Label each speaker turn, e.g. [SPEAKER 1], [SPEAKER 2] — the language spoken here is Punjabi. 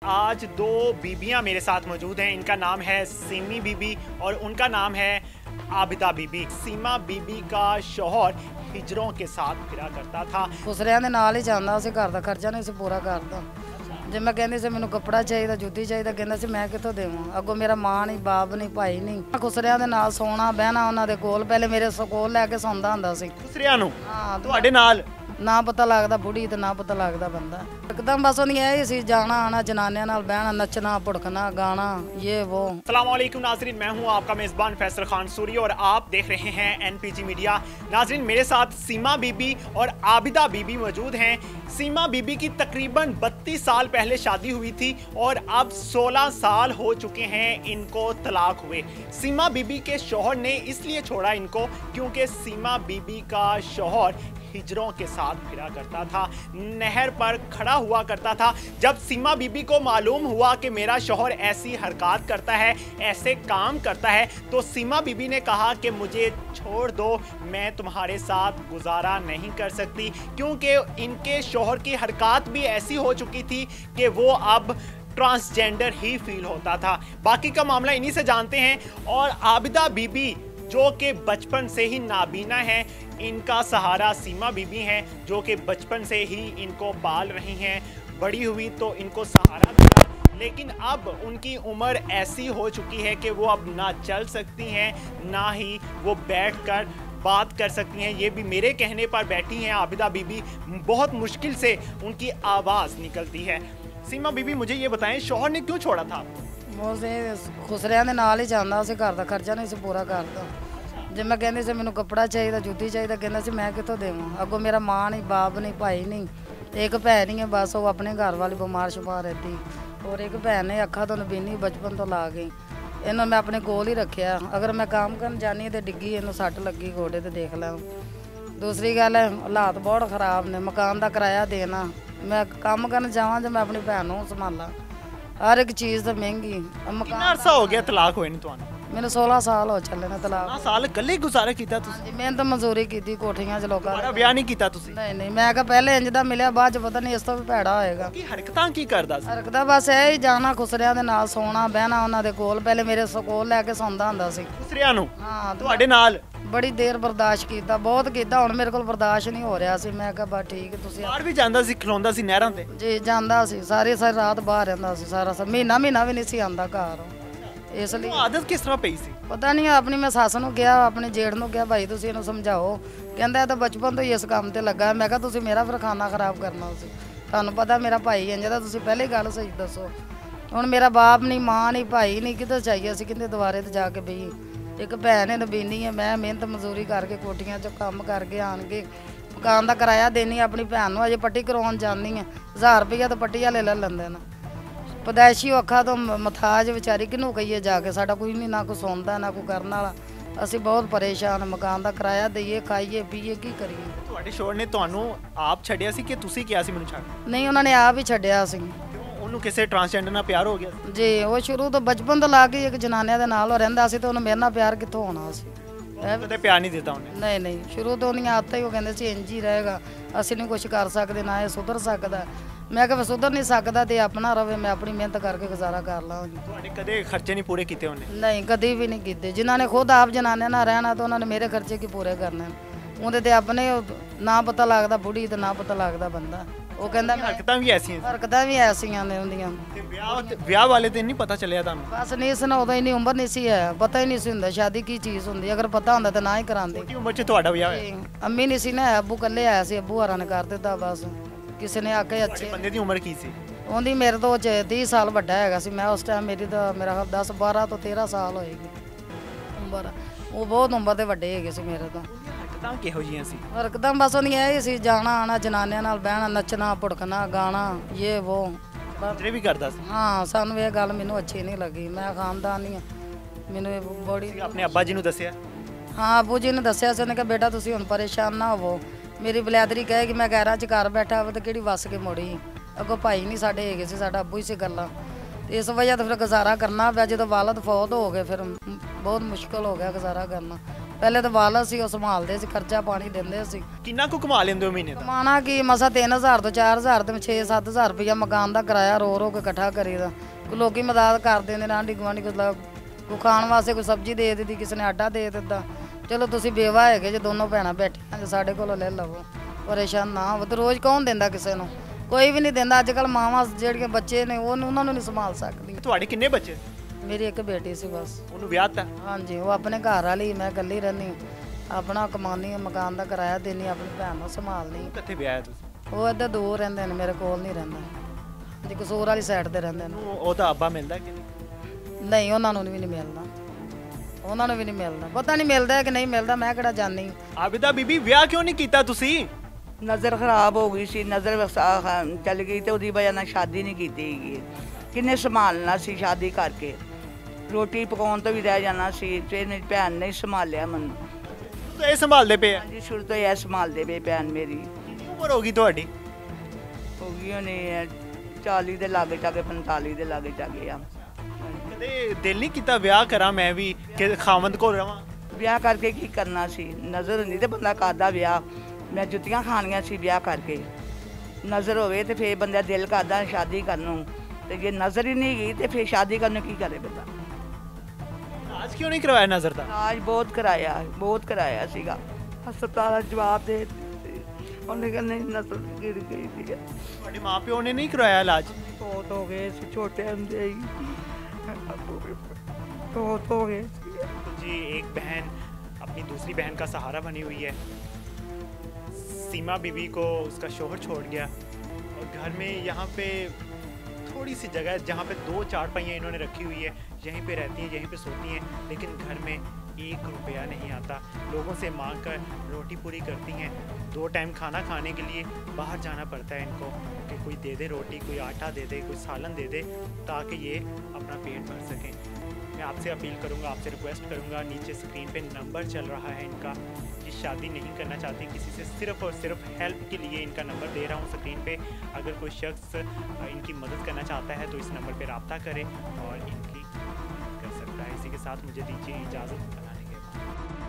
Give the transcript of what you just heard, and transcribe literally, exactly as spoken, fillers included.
[SPEAKER 1] आज दो बीबियां मेरे साथ मौजूद हैं। इनका नाम है सीमी बीबी और उनका नाम है आबिदा बीबी। सीमा बीबी का शौहर हिजरों के साथ फिरा करता था।
[SPEAKER 2] खुसरिਆਂ ਦੇ ਨਾਲ ਹੀ ਜਾਂਦਾ ਸੀ, ਘਰ ਦਾ ਖਰਚਾ ਨਹੀਂ ਸੀ ਪੂਰਾ ਕਰਦਾ। ਜੇ ਮੈਂ ਕਹਿੰਦੀ ਸੀ ਮੈਨੂੰ ਕੱਪੜਾ ਚਾਹੀਦਾ, ਜੁੱਤੀ ਚਾਹੀਦਾ, ਕਹਿੰਦਾ ਸੀ ਮੈਂ ਕਿੱਥੋਂ ਦੇਵਾਂ। ਅੱਗੋਂ ਮੇਰਾ ਮਾਂ ਨਹੀਂ, ਬਾਪ ਨਹੀਂ, ਭਾਈ ਨਹੀਂ। ਖੁਸਰਿਆਂ ਦੇ ਨਾਲ ਸੌਣਾ ਬਹਿਣਾ ਉਹਨਾਂ ਦੇ ਕੋਲ, ਪਹਿਲੇ ਮੇਰੇ ਕੋਲ ਲੈ ਕੇ ਸੌਂਦਾ ਹੁੰਦਾ ਸੀ।
[SPEAKER 1] ਖੁਸਰਿਆਂ ਨੂੰ
[SPEAKER 2] ਹਾਂ,
[SPEAKER 1] ਤੁਹਾਡੇ ਨਾਲ
[SPEAKER 2] ਨਾ ਪਤਾ ਲੱਗਦਾ ਬੁੜੀ ਤੇ ਨਾ ਪਤਾ ਲੱਗਦਾ ਬੰਦਾ। ਇੱਕਦਮ ਬਸ ਉਹਨੇ ਇਹ ਸੀ ਜਾਣਾ आना, जनानियां नाल बहना, नचना, भुड़कना, गाना, ये वो।
[SPEAKER 1] अस्सलाम वालेकुम नाज़रीन, मैं हूं आपका मेज़बान फैसल खान सूरी और आप देख रहे हैं एनपीजी मीडिया। नाज़रीन, मेरे साथ सीमा बीबी और आबिदा बीबी मौजूद हैं। सीमा बीबी की तकरीबन बत्तीस साल पहले शादी हुई थी और अब सोलह साल हो चुके हैं इनको तलाक हुए। सीमा बीबी के शौहर ने इसलिए छोड़ा इनको क्योंकि सीमा बीबी का शौहर हिजरों के साथ फिरा करता था, नहर पर खड़ा हुआ करता था। जब सीमा बीबी को मालूम हुआ कि मेरा शौहर ऐसी हरकत करता है, ऐसे काम करता है, तो सीमा बीबी ने कहा कि मुझे छोड़ दो, मैं तुम्हारे साथ गुजारा नहीं कर सकती। क्योंकि इनके शौहर की हरकत भी ऐसी हो चुकी थी कि वो अब ट्रांसजेंडर ही फील होता था। बाकी का मामला इन्हीं से जानते हैं। और आबिदा बीबी जो कि बचपन से ही नाबीना है, इनका सहारा सीमा बीबी हैं जो कि बचपन से ही इनको पाल रही हैं। बड़ी हुई तो इनको सहारा दिया, लेकिन अब उनकी उम्र ऐसी हो चुकी है कि वो अब ना चल सकती हैं, ना ही वो बैठकर बात कर सकती हैं। ये भी मेरे कहने पर बैठी हैं आबिदा बीबी। बहुत मुश्किल से उनकी आवाज़ निकलती है। सीमा बीबी, मुझे ये बताएं, शौहर ने क्यों छोड़ा था?
[SPEAKER 2] ਉਹਦੇ ਖੁਸਰਿਆਂ ਦੇ ਨਾਲ ਹੀ ਜਾਂਦਾ ਸੀ, ਘਰ ਦਾ ਖਰਚਾ ਨਹੀਂ ਸੀ ਪੂਰਾ ਕਰਦਾ। ਜੇ ਮੈਂ ਕਹਿੰਦੀ ਸੀ ਮੈਨੂੰ ਕੱਪੜਾ ਚਾਹੀਦਾ, ਜੁੱਤੀ ਚਾਹੀਦਾ, ਕਹਿੰਦਾ ਸੀ ਮੈਂ ਕਿੱਥੋਂ ਦੇਵਾਂ। ਅੱਗੋਂ ਮੇਰਾ ਮਾਂ ਨਹੀਂ, ਬਾਪ ਨਹੀਂ, ਭਾਈ ਨਹੀਂ, ਇੱਕ ਭੈਣ ਹੀ ਹੈ ਬਸ। ਉਹ ਆਪਣੇ ਘਰ ਵਾਲੀ ਬਿਮਾਰ ਸ਼ੁਮਾਰ ਰਹਿੰਦੀ, ਔਰ ਇੱਕ ਭੈਣ ਨੇ ਅੱਖਾਂ ਤੋਂ ਨਬੀਨੀ ਬਚਪਨ ਤੋਂ ਲਾ ਗਈ। ਇਹਨੂੰ ਮੈਂ ਆਪਣੇ ਕੋਲ ਹੀ ਰੱਖਿਆ। ਅਗਰ ਮੈਂ ਕੰਮ ਕਰਨ ਜਾਨੀ ਤੇ ਡਿੱਗੀ, ਇਹਨੂੰ ਸੱਟ ਲੱਗੀ ਗੋਡੇ ਤੇ, ਦੇਖ ਲੈ। ਦੂਸਰੀ ਗੱਲ ਹੈ ਹਾਲਾਤ ਬਹੁਤ ਖਰਾਬ ਨੇ, ਮਕਾਨ ਦਾ ਕਿਰਾਇਆ ਦੇਣਾ, ਮੈਂ ਕੰਮ ਕਰਨ ਜਾਵਾਂ ਜੇ ਮੈਂ ਆਪਣੀ ਭੈਣ ਨੂੰ ਸੰਭਾਲਾਂ, हर एक चीज़ तो महंगी।
[SPEAKER 1] कितना अरसा हो गया तलाक होए ने?
[SPEAKER 2] मैंने सोलह साल हो चले ने तलाक।
[SPEAKER 1] सोलह साल कल्ले गुजारा कीता तुसी?
[SPEAKER 2] मैंने तो मजदूरी की कोठियां च लोकां
[SPEAKER 1] दा। ब्याह नहीं कीता तुसी?
[SPEAKER 2] नहीं नहीं, मैं कहा पहले इंज दा मिलिया, बाद च पता नहीं इस तो भी भैड़ा होएगा।
[SPEAKER 1] की हरकतां की करदा सी?
[SPEAKER 2] हरकतां बस ऐ ही जाना खुसरियां दे नाल, सोना बहना उन्हां दे कोल, पहले मेरे कोल लैके सौंदा हुंदा सी।
[SPEAKER 1] खुसरियां नूं?
[SPEAKER 2] हां,
[SPEAKER 1] तुहाडे नाल?
[SPEAKER 2] बड़ी देर बर्दाश्त कीता, बहुत कीता, हुण मेरे कोल बर्दाश्त नहीं हो रहा सी। मैं कहा बस ठीक है, तुसी
[SPEAKER 1] बाहर भी जांदा सी, खलोंदा सी नहरां ते?
[SPEAKER 2] जी जांदा सी, सारी सारी रात बाहर रहिंदा सी, सारा सा महीना महीना भी नहीं सी आंदा घर। ਇਸ ਲਈ
[SPEAKER 1] ਆਦਤ ਕਿਸ ਤਰ੍ਹਾਂ ਪਈ ਸੀ?
[SPEAKER 2] ਪਤਾ ਨਹੀਂ, ਆਪਣੀ ਮੈਂ ਸੱਸ ਨੂੰ ਕਿਹਾ, ਆਪਣੇ ਜੇਠ ਨੂੰ ਕਿਹਾ, ਭਾਈ ਤੁਸੀਂ ਇਹਨੂੰ ਸਮਝਾਓ। ਕਹਿੰਦਾ ਇਹ ਤਾਂ ਬਚਪਨ ਤੋਂ ਹੀ ਇਸ ਕੰਮ ਤੇ ਲੱਗਾ। ਮੈਂ ਕਿਹਾ ਤੁਸੀਂ ਮੇਰਾ ਫਿਰ ਖਾਣਾ ਖਰਾਬ ਕਰਨਾ ਸੀ, ਤੁਹਾਨੂੰ ਪਤਾ ਮੇਰਾ ਭਾਈ ਇੰਜ ਦਾ, ਤੁਸੀਂ ਪਹਿਲੇ ਗੱਲ ਸਹੀ ਦੱਸੋ। ਹੁਣ ਮੇਰਾ ਬਾਪ ਨਹੀਂ, ਮਾਂ ਨਹੀਂ, ਭਾਈ ਨਹੀਂ, ਕਿੱਧਰ ਚਾਹੀਏ ਅਸੀਂ, ਕਿੰਨੇ ਦੁਆਰੇ ਤੇ ਜਾ ਕੇ ਬਈ। ਇੱਕ ਭੈਣ ਹੈ ਨਬੀਨੀ ਹੈ, ਮੈਂ ਮਿਹਨਤ ਮਜ਼ਦੂਰੀ ਕਰਕੇ ਕੋਠੀਆਂ 'ਚ ਕੰਮ ਕਰਕੇ ਆਣ ਕੇ ਮਕਾਨ ਦਾ ਕਿਰਾਇਆ ਦੇਣੀ ਆਪਣੀ ਭੈਣ ਨੂੰ। ਅਜੇ ਪੱਟੀ ਕਰਵਾਉਣ ਜਾਂਦੀ ਹੈ, ਹਜ਼ਾਰ ਰੁਪਈਆ ਤਾਂ ਪੱਟੀ ਵਾਲੇ ਲੈ ਲੈਂਦੇ ਨੇ। ਪਦੈਸ਼ੀ ਅੱਖਾਂ ਤੋਂ ਮਥਾਜ ਵਿਚਾਰੀ, ਕਿਹਨੂੰ ਕਹੀਏ ਜਾ ਕੇ। ਸਾਡਾ ਕੋਈ ਨਹੀਂ, ਨਾ ਕੋਈ ਸੌਂਦਾ ਨਾ ਕੋਈ ਕਰਨ ਵਾਲਾ। ਅਸੀਂ ਬਹੁਤ ਪਰੇਸ਼ਾਨ, ਮਕਾਨ ਦਾ ਕਿਰਾਇਆ ਦਈਏ, ਖਾਈਏ ਪੀਏ, ਕੀ ਕਰੀਏ।
[SPEAKER 1] ਤੁਹਾਡੇ ਸ਼ੌਹਰ ਨੇ ਤੁਹਾਨੂੰ ਆਪ ਛੱਡਿਆ ਸੀ ਕਿ ਤੁਸੀਂ ਕਿਹਾ ਸੀ ਮੈਨੂੰ ਛੱਡ?
[SPEAKER 2] ਨਹੀਂ, ਉਹਨਾਂ ਨੇ ਆਪ ਹੀ ਛੱਡਿਆ ਸੀ।
[SPEAKER 1] ਉਹਨੂੰ ਕਿਸੇ ਟਰਾਂਸਜੈਂਡਰ ਨਾਲ ਪਿਆਰ ਹੋ ਗਿਆ
[SPEAKER 2] ਜੀ? ਉਹ ਸ਼ੁਰੂ ਤੋਂ ਬਚਪਨ ਤੋਂ ਲਾ ਕੇ ਇੱਕ ਜਨਾਨੀਆਂ ਦੇ ਨਾਲ ਰਹਿੰਦਾ ਸੀ, ਤੇ ਉਹਨੂੰ ਮੇਰੇ ਨਾਲ ਪਿਆਰ ਕਿੱਥੋਂ ਹੋਣਾ ਸੀ?
[SPEAKER 1] ਕਦੇ ਪਿਆਰ ਨਹੀਂ ਦਿੱਤਾ ਉਹਨੇ?
[SPEAKER 2] ਨਹੀਂ ਨਹੀਂ, ਸ਼ੁਰੂ ਤੋਂ ਉਹਦੀਆਂ ਆਦਤਾਂ ਹੀ, ਉਹ ਕਹਿੰਦੇ ਸੀ ਇੰਝ ਹੀ ਰਹੇਗਾ, ਅਸੀਂ ਨਹੀਂ ਕੁਝ ਕਰ ਸਕਦੇ, ਨਾ ਇਹ ਸੁਧਰ ਸਕਦਾ। ਮੈਂ ਕਿਹਾ ਸੁਧਰ ਨਹੀਂ ਸਕਦਾ ਤੇ ਆਪਣਾ ਰਵੇ, ਮੈਂ ਆਪਣੀ ਮਿਹਨਤ ਕਰਕੇ ਗੁਜ਼ਾਰਾ ਕਰ ਲਾਂਗੀ।
[SPEAKER 1] ਤੁਹਾਡੇ ਕਦੇ ਖਰਚੇ ਨਹੀਂ ਪੂਰੇ ਕੀਤੇ ਉਹਨੇ?
[SPEAKER 2] ਨਹੀਂ, ਕਦੀ ਵੀ ਨਹੀਂ ਕੀਤੇ। ਜਿਨ੍ਹਾਂ ਨੇ ਖੁਦ ਆਪ ਜਨਾਨਿਆਂ ਨਾਲ ਰਹਿਣਾ, ਤਾਂ ਉਹਨਾਂ ਨੇ ਮੇਰੇ ਖਰਚੇ ਕੀ ਪੂਰੇ ਕਰਨੇ? ਉਹਦੇ ਤੇ ਆਪਣੇ ਨਾ ਪਤਾ ਲੱਗਦਾ ਬੁੜੀ ਤੇ ਨਾ ਪਤਾ ਲੱਗਦਾ ਬੰਦਾ। ਉਹ ਕਹਿੰਦਾ
[SPEAKER 1] ਹਰਕਤਾਂ ਵੀ ਐਸੀਆਂ
[SPEAKER 2] ਹਰਕਤਾਂ ਵੀ ਐਸੀਆਂ ਨੇ ਹੁੰਦੀਆਂ।
[SPEAKER 1] ਤੇ ਵਿਆਹ ਵਿਆਹ ਵਾਲੇ ਦਿਨ ਨਹੀਂ ਪਤਾ ਚੱਲਿਆ ਤੁਹਾਨੂੰ?
[SPEAKER 2] ਬਸ ਨਹੀਂ ਸੀ ਨਾ, ਉਦੋਂ ਇੰਨੀ ਉਮਰ ਨਹੀਂ ਸੀ ਹੈ, ਪਤਾ ਹੀ ਨਹੀਂ ਸੀ ਹੁੰਦਾ ਸ਼ਾਦੀ ਕੀ ਚੀਜ਼ ਹੁੰਦੀ। ਅਗਰ ਪਤਾ ਹੁੰਦਾ ਤਾਂ ਨਾ ਹੀ ਕਰਾਉਂਦੇ।
[SPEAKER 1] ਛੋਟੀ ਉਮਰ 'ਚ ਤੁਹਾਡਾ ਵਿਆਹ ਹੋਇਆ?
[SPEAKER 2] ਅੰਮੀ ਨਹੀਂ ਸੀ ਨਾ, ਅੱਬੂ ਇਕੱਲੇ ਆਇਆ ਸੀ, ਅੱਬੂ ਹਾਰਾਂ ਨੇ ਕਰ ਦਿੱਤਾ ਬਸ। ਕਿਸੇ ਨੇ ਆ ਕੇ ਅੱਛੇ
[SPEAKER 1] ਬੰਦੇ ਦੀ ਉਮਰ ਕੀ ਸੀ?
[SPEAKER 2] ਉਹਦੀ ਮੇਰੇ ਤੋਂ ਤੀਹ ਸਾਲ ਵੱਡਾ ਹੈਗਾ ਸੀ ਮੈਂ ਉਸ ਟਾਈਮ। ਮੇਰੀ ਤਾਂ ਮੇਰਾ ਦਸ ਬਾਰਾਂ ਤੋਂ ਤੇਰਾਂ ਸਾਲ ਹੋਏਗੀ ਉਮਰ। ਉਹ ਬਹੁਤ ਉਮਰ ਦੇ ਵੱਡੇ ਹੈਗੇ ਸੀ ਮੇਰੇ ਤੋਂ।
[SPEAKER 1] ਹਰਕਤਾਂ ਕਿਹੋ ਜਿਹੀਆਂ ਸੀ?
[SPEAKER 2] ਹਰਕਤਾਂ ਬਸ ਉਹਦੀਆਂ ਇਹ ਸੀ ਜਾਣਾ ਆਣਾ, ਜਨਾਨਿਆਂ ਨਾਲ ਬਹਿਣਾ, ਨੱਚਣਾ, ਭੁੜਕਣਾ, ਗਾਣਾ, ਇਹ वो।
[SPEAKER 1] ਜਿਹੜੇ ਵੀ ਕਰਦਾ ਸੀ?
[SPEAKER 2] ਹਾਂ, ਸਾਨੂੰ ਇਹ ਗੱਲ ਮੈਨੂੰ ਅੱਛੀ ਨਹੀਂ ਲੱਗੀ। ਮੈਂ ਖਾਨਦਾਨੀ ਹਾਂ, ਮੈਨੂੰ ਇਹ ਬੜੀ।
[SPEAKER 1] ਆਪਣੇ ਅੱਬਾ ਜੀ ਨੂੰ ਦੱਸਿਆ?
[SPEAKER 2] ਹਾਂ, ਅੱਬੂ ਜੀ ਨੇ ਦੱਸਿਆ ਸੀ। ਉਹਨੇ ਕਿਹਾ ਬੇਟਾ ਤੁਸੀਂ ਹੁਣ ਪਰੇਸ਼ਾਨ ਨਾ ਹੋਵੋ। ਮੇਰੀ ਬਲੈਦਰੀ ਕਹੇ ਕਿ ਮੈਂ ਗੈਰਾਂ 'ਚ ਘਰ ਬੈਠਾ ਵਾ ਤੇ ਕਿਹੜੀ ਵੱਸ ਕੇ ਮੁੜੀ। ਅੱਗੋਂ ਭਾਈ ਨਹੀਂ ਸਾਡੇ ਹੈਗੇ ਸੀ, ਸਾਡਾ ਅੱਬੂ ਹੀ ਸੀ ਗੱਲਾਂ। ਤੇ ਇਸ ਵਜ੍ਹਾ ਤੋਂ ਫਿਰ ਗੁਜ਼ਾਰਾ ਕਰਨਾ ਪਿਆ। ਜਦੋਂ ਵਾਲਦ ਫੌਤ ਹੋ ਗਏ ਫਿਰ ਬਹੁਤ ਮੁਸ਼ਕਲ ਹੋ ਗਿਆ ਗੁਜ਼ਾਰਾ ਕਰਨਾ। ਪਹਿਲੇ ਤਾਂ ਵਾਲਾ ਸੀ ਉਹ ਸੰਭਾਲਦੇ ਸੀ, ਖਰਚਾ ਪਾਣੀ ਦਿੰਦੇ ਸੀ।
[SPEAKER 1] ਕਿੰਨਾ ਕੁ ਕਮਾ ਲੈਂਦੇ ਹੋ ਮਹੀਨੇ ਦਾ?
[SPEAKER 2] ਕਮਾਣਾ ਕੀ ਮਸਾ ਤਿੰਨ ਹਜ਼ਾਰ ਤੋਂ ਚਾਰ ਹਜ਼ਾਰ ਤੇ ਛੇ ਸੱਤ ਹਜ਼ਾਰ ਰੁਪਇਆ ਮਕਾਨ ਦਾ ਕਿਰਾਇਆ ਰੋ ਰੋ ਕੇ ਇਕੱਠਾ ਕਰੀਦਾ। ਕੋਈ ਲੋਕੀ ਮਦਦ ਕਰ ਦਿੰਦੇ ਨੇ, ਆਂਢੀ ਗੁਆਂਢੀ ਕੋਈ ਖਾਣ ਵਾਸਤੇ ਕੋਈ ਸਬਜ਼ੀ ਦੇ ਦਿੱਤੀ, ਕਿਸੇ ਨੇ ਆਟਾ ਦੇ ਦਿੱਤਾ। ਚਲੋ ਤੁਸੀਂ ਬੇਵਾ ਹੈਗੇ ਜੇ ਦੋਨੋਂ ਭੈਣਾਂ ਬੈਠੀਆਂ ਜੇ ਸਾਡੇ ਕੋਲੋਂ ਲੈ ਲਵੋ, ਪਰੇਸ਼ਾਨ ਨਾ ਹੋਵੋ। ਤੇ ਰੋਜ਼ ਕੌਣ ਦਿੰਦਾ ਕਿਸੇ ਨੂੰ? ਕੋਈ ਵੀ ਨਹੀਂ ਦਿੰਦਾ। ਅੱਜ ਕੱਲ੍ਹ ਮਾਵਾਂ ਜਿਹੜੀਆਂ ਬੱਚੇ ਨੇ ਉਹ ਉਹਨਾਂ ਨੂੰ ਨਹੀਂ ਸੰਭਾਲ ਸਕਦੀਆਂ।
[SPEAKER 1] ਤੁਹਾਡੇ ਕਿੰਨੇ ਬੱਚੇ?
[SPEAKER 2] ਮੇਰੀ ਇੱਕ ਬੇਟੀ ਸੀ ਬਸ।
[SPEAKER 1] ਉਹਨੂੰ ਵਿਆਹ ਤਾ?
[SPEAKER 2] ਹਾਂਜੀ, ਉਹ ਆਪਣੇ ਘਰ ਵਾਲੀ, ਮੈਂ ਇਕੱਲੀ ਰਹਿੰਦੀ। ਆਪਣਾ ਕਮਾਉਂਦੀ ਹਾਂ, ਮਕਾਨ ਦਾ ਕਿਰਾਇਆ ਦੇਣੀ, ਆਪਣੀ ਭੈਣ ਨੂੰ ਸੰਭਾਲਣੀ।
[SPEAKER 1] ਕਿੱਥੇ ਵਿਆਹ ਤੁਸੀਂ?
[SPEAKER 2] ਉਹ ਇੱਧਰ ਦੂਰ ਰਹਿੰਦੇ ਨੇ, ਮੇਰੇ ਕੋਲ ਨਹੀਂ ਰਹਿੰਦਾ ਜੀ, ਕਸੂਰ ਵਾਲੀ ਸਾਈਡ ਤੇ ਰਹਿੰਦੇ ਨੇ।
[SPEAKER 1] ਉਹ ਤਾਂ ਅੱਬਾ ਮਿਲਦਾ ਕਿ ਨਹੀਂ?
[SPEAKER 2] ਨਹੀਂ, ਉਹਨਾਂ ਨੂੰ ਵੀ ਨਹੀਂ ਮਿਲਦਾ, ਉਹਨਾਂ ਨੂੰ ਵੀ ਨਹੀਂ ਮਿਲਦਾ। ਪਤਾ ਨਹੀਂ ਮਿਲਦਾ ਕਿ ਨਹੀਂ ਮਿਲਦਾ, ਮੈਂ ਕਿਹੜਾ ਜਾਣੀ।
[SPEAKER 1] ਆਬਿਦਾ ਬੀਬੀ, ਵਿਆਹ ਕਿਉਂ ਨਹੀਂ ਕੀਤਾ ਤੁਸੀਂ?
[SPEAKER 3] ਨਜ਼ਰ ਖਰਾਬ ਹੋ ਗਈ ਸੀ, ਨਜ਼ਰ ਵਸਾ ਚੱਲ ਗਈ ਤੇ ਉਹਦੀ ਵਜ੍ਹਾ ਨਾਲ ਸ਼ਾਦੀ ਨਹੀਂ ਕੀਤੀ ਹੈਗੀ। ਕਿੰਨੇ ਸੰਭਾਲਣਾ ਸੀ ਸ਼ਾਦੀ ਕਰਕੇ? ਰੋਟੀ ਪਕਾਉਣ ਤੋਂ ਵੀ ਰਹਿ ਜਾਣਾ ਸੀ ਤੇ ਮੇਰੀ ਭੈਣ ਨੇ ਸੰਭਾਲਿਆ ਮੈਨੂੰ।
[SPEAKER 1] ਤਾਂ ਇਹ ਸੰਭਾਲਦੇ ਪਏ ਆ?
[SPEAKER 3] ਹਾਂਜੀ, ਸ਼ੁਰੂ ਤੋਂ ਇਹ ਸੰਭਾਲਦੇ ਪਏ ਭੈਣ ਮੇਰੀ।
[SPEAKER 1] ਕਿੰਨੀ ਉਮਰ ਹੋ ਗਈ ਤੁਹਾਡੀ?
[SPEAKER 3] ਹੋ ਗਈ ਉਹਨੇ ਚਾਲੀ ਦੇ ਲਾਗੇ ਚਾਗੇ, ਪੰਤਾਲੀ ਦੇ ਲਾਗੇ ਚਾਗੇ ਆ।
[SPEAKER 1] ਕਦੇ ਦਿਲ ਨਹੀਂ ਕੀਤਾ ਵਿਆਹ ਕਰਾਂ ਮੈਂ ਵੀ, ਕਿ ਖਾਵੰਦ ਕੋਲ ਰਵਾਂ?
[SPEAKER 3] ਵਿਆਹ ਕਰਕੇ ਕੀ ਕਰਨਾ ਸੀ? ਨਜ਼ਰ ਹੁੰਦੀ ਤੇ ਬੰਦਾ ਕਰਦਾ ਵਿਆਹ। ਮੈਂ ਜੁੱਤੀਆਂ ਖਾਣੀਆਂ ਸੀ ਵਿਆਹ ਕਰਕੇ। ਨਜ਼ਰ ਹੋਵੇ ਤੇ ਫੇਰ ਬੰਦਾ ਦਿਲ ਕਰਦਾ ਸ਼ਾਦੀ ਕਰਨ ਨੂੰ, ਤੇ ਜੇ ਨਜ਼ਰ ਹੀ ਨਹੀਂ ਗਈ ਤੇ ਫੇਰ ਸ਼ਾਦੀ ਕਰਨ ਨੂੰ ਕੀ ਕਰੇ ਬੰਦਾ?
[SPEAKER 1] ਇਲਾਜ ਕਿਉਂ ਨਹੀਂ ਕਰਵਾਇਆ ਨਜ਼ਰ ਦਾ?
[SPEAKER 3] ਇਲਾਜ ਬਹੁਤ ਕਰਾਇਆ, ਬਹੁਤ ਕਰਾਇਆ ਸੀਗਾ। ਹਸਪਤਾਲ ਜਵਾਬ ਦੇ ਦਿੱਤੇ ਸੀ, ਉਹਨੇ ਕਹਿੰਦੇ ਨਜ਼ਰ ਗਿਰ ਗਈ ਸੀ।
[SPEAKER 1] ਤੁਹਾਡੇ ਮਾਪਿਓ ਨੇ ਨਹੀਂ ਕਰਵਾਇਆ ਇਲਾਜ?
[SPEAKER 3] ਬਹੁਤ ਹੋ ਗਏ ਸੀ ਛੋਟੇ ਹੁੰਦੇ ਹੀ, बहुत हो गए।
[SPEAKER 1] जी, एक बहन अपनी दूसरी बहन का सहारा बनी हुई है। सीमा बीबी को उसका शोहर छोड़ गया और घर में यहाँ पे थोड़ी सी जगह है जहाँ पे दो चारपाइयाँ इन्होंने रखी हुई है, यहीं पे रहती हैं, यहीं पे सोती हैं, लेकिन घर में एक रुपया नहीं आता। लोगों से मांग कर रोटी पूरी करती हैं। दो टाइम खाना खाने के लिए बाहर जाना पड़ता है इनको कि कोई दे दे रोटी, कोई आटा दे दे, कोई सालन दे दे, ताकि ये अपना पेट भर सकें। मैं आपसे अपील करूंगा, आपसे रिक्वेस्ट करूंगा, नीचे स्क्रीन पे नंबर चल रहा है इनका। ये शादी नहीं करना चाहती किसी से, सिर्फ और सिर्फ हेल्प के लिए इनका नंबर दे रहा हूँ स्क्रीन पे। अगर कोई शख्स इनकी मदद करना चाहता है तो इस नंबर पे रब्ता करें और इनकी कर सकता है। इसी के साथ मुझे दीजिए इजाज़त बनाने के बाद।